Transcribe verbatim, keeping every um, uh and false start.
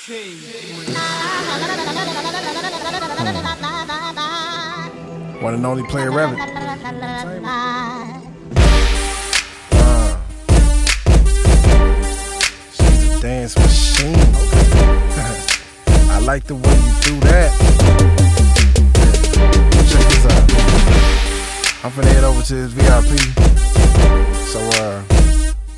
One and only Playa Rabbit. Uh, she's a dance machine. I like the way you do that. Check this out. I'm finna head over to this V I P. So uh